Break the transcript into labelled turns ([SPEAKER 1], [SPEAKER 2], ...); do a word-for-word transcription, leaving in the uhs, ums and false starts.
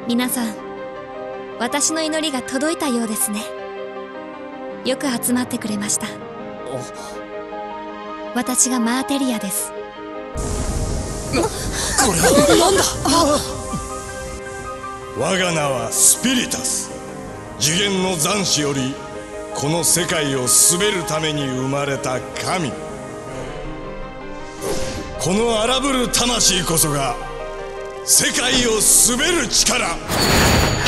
[SPEAKER 1] 皆さん、私の祈りが届いたようですね。よく集まってくれました。私がマーテリアです。
[SPEAKER 2] これは何だ。
[SPEAKER 3] 我が名はスピリタス。次元の残滓よりこの世界を統べるために生まれた神。この荒ぶる魂こそが世界を統べる力。